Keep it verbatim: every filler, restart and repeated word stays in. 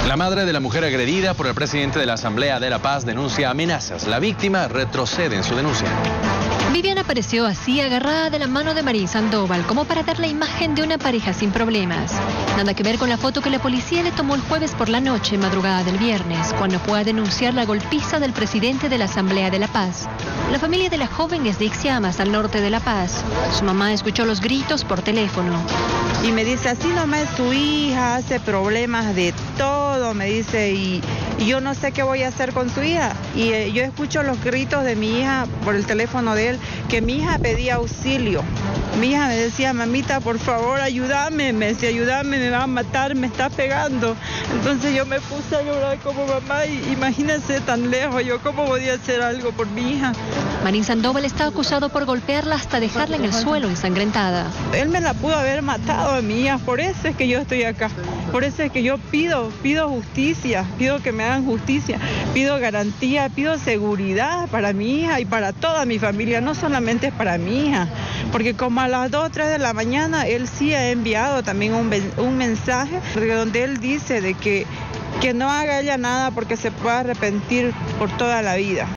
La madre de la mujer agredida por el presidente de la Asamblea de La Paz denuncia amenazas. La víctima retrocede en su denuncia. Viviana apareció así, agarrada de la mano de Marín Sandoval, como para dar la imagen de una pareja sin problemas. Nada que ver con la foto que la policía le tomó el jueves por la noche, madrugada del viernes, cuando fue a denunciar la golpiza del presidente de la Asamblea de La Paz. La familia de la joven es de Ixiamas, al norte de La Paz. Su mamá escuchó los gritos por teléfono. Y me dice, así nomás tu hija hace problemas de todo, me dice, y, y yo no sé qué voy a hacer con su hija. Y eh, yo escucho los gritos de mi hija por el teléfono de él, que mi hija pedía auxilio. Mi hija me decía, mamita, por favor, ayúdame, me decía, ayúdame, me va a matar, me está pegando. Entonces yo me puse a llorar como mamá y imagínense tan lejos, yo cómo podía hacer algo por mi hija. Marín Sandoval está acusado por golpearla hasta dejarla en el suelo ensangrentada. Él me la pudo haber matado a mi hija, por eso es que yo estoy acá. Por eso es que yo pido, pido justicia, pido que me hagan justicia, pido garantía, pido seguridad para mi hija y para toda mi familia, no solamente para mi hija. Porque como a las dos o tres de la mañana, él sí ha enviado también un, un mensaje donde él dice de que, que no haga ella nada porque se puede arrepentir por toda la vida.